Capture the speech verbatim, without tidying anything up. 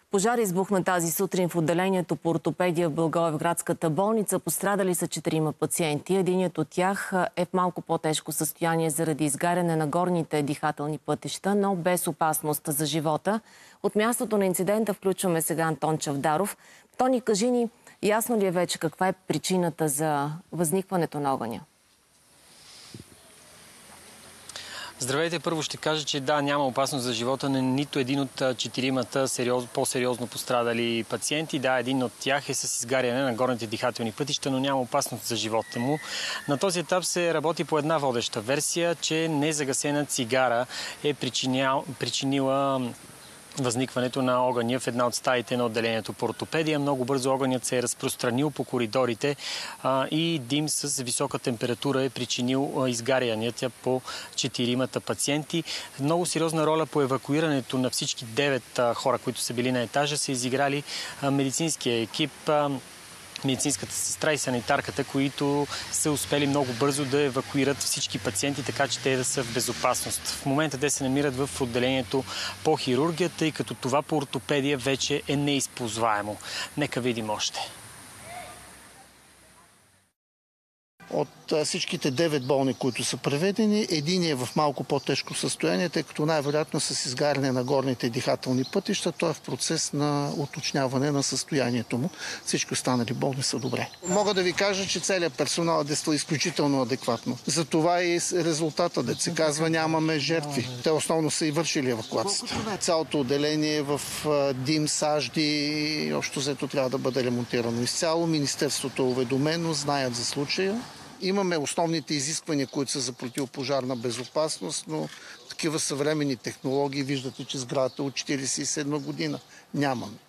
Пожар избухна тази сутрин в отделението по ортопедия в Благоевградската болница. Пострадали са четирима пациенти. Единият от тях е в малко по-тежко състояние заради изгаряне на горните дихателни пътища, но без опасност за живота. От мястото на инцидента включваме сега Антон Чавдаров. Тони, кажи ни, ясно ли е вече каква е причината за възникването на огъня? Здравейте, първо ще кажа, че да, няма опасност за живота на нито един от четиримата по-сериозно пострадали пациенти. Да, един от тях е с изгаряне на горните дихателни пътища, но няма опасност за живота му. На този етап се работи по една водеща версия, че незагасена цигара е причинял, причинила възникването на огъня в една от стаите на отделението по ортопедия. Много бързо огънят се е разпространил по коридорите а, и дим с висока температура е причинил а, изгарянията по четиримата пациенти. Много сериозна роля по евакуирането на всички девет а, хора, които са били на етажа, са изиграли а, медицинския екип, а, медицинската сестра и санитарката, които са успели много бързо да евакуират всички пациенти, така че те да са в безопасност. В момента те се намират в отделението по хирургия, тъй като това по ортопедия вече е неизползваемо. Нека видим още. От всичките девет болни, които са преведени, един е в малко по-тежко състояние, тъй като най-вероятно с изгаряне на горните дихателни пътища, той е в процес на уточняване на състоянието му. Всички останали болни са добре. Мога да ви кажа, че целият персонал е действал изключително адекватно. Затова и резултата, да се казва, нямаме жертви. Те основно са и вършили евакуацията. Цялото отделение е в дим, сажди, общо взето трябва да бъде ремонтирано изцяло. Министерството е уведомено, знаят за случая. Имаме основните изисквания, които са за противопожарна безопасност, но такива съвременни технологии, виждате, че сградата от хиляда деветстотин четиридесет и седма година нямаме.